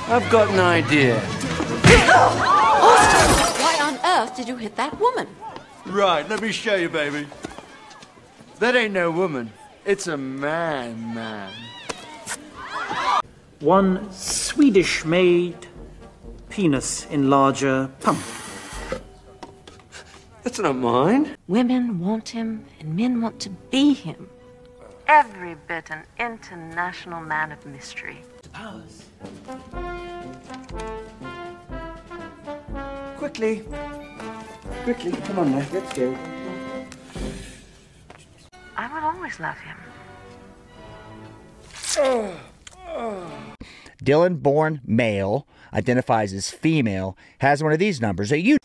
I've got an idea. Austin, why on earth did you hit that woman? Right, let me show you, baby. That ain't no woman. It's a man. One Swedish-made penis enlarger pump. That's not mine. Women want him, and men want to be him. Every bit an international man of mystery. Quickly, come on now, let's go. I will always love him. Dylan, born male, identifies as female, has one of these numbers.